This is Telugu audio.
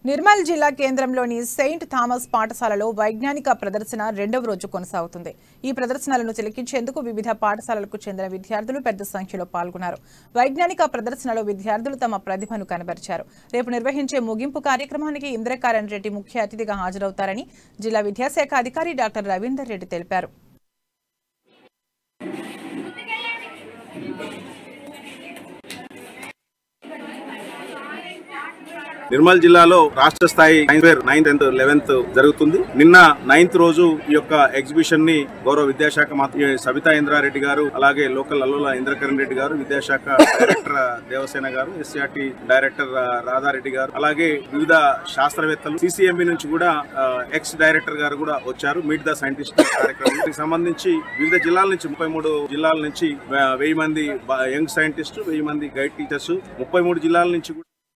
నిర్మల్ జిల్లా కేంద్రంలోని సెయింట్ థామస్ పాఠశాలలో వైజ్ఞానిక ప్రదర్శన రెండవ రోజు కొనసాగుతుంది. ఈ ప్రదర్శనలను తిలకించేందుకు వివిధ పాఠశాలలకు చెందిన విద్యార్థులు పెద్ద సంఖ్యలో పాల్గొన్నారు. వైజ్ఞానిక ప్రదర్శనలో విద్యార్థులు తమ ప్రతిభను కనబరిచారు. రేపు నిర్వహించే ముగింపు కార్యక్రమానికి ఇంద్రకరణ్ రెడ్డి ముఖ్య అతిథిగా హాజరవుతారని జిల్లా విద్యాశాఖ అధికారి డాక్టర్ రవీందర్ రెడ్డి తెలిపారు. నిర్మల్ జిల్లాలో రాష్ట్ర స్థాయి science fair 9th and 11th జరుగుతుంది. నిన్న 9th రోజు ఈ యొక్క ఎగ్జిబిషన్ ని గౌరవ విద్యాశాఖ మంత్రి సబితా ఇంద్రారెడ్డి గారు, అలాగే లోకల్ అల్లుల ఇంద్రకరణ్ రెడ్డి గారు, విద్యాశాఖ డైరెక్టర్ దేవసేన గారు, ఎస్ఆర్టీ డైరెక్టర్ రాధారెడ్డి గారు, అలాగే వివిధ శాస్త్రవేత్తలు, సిసిఎంబి నుంచి కూడా ఎక్స్ డైరెక్టర్ గారు కూడా వచ్చారు. మీట్ ద సైంటిస్ట్ కార్యక్రమానికి సంబంధించి వివిధ జిల్లాల నుంచి 33 జిల్లాల నుంచి 1000 మంది యంగ్ సైంటిస్ట్, 1000 మంది గైడ్ టీచర్స్, 33 జిల్లాల నుంచి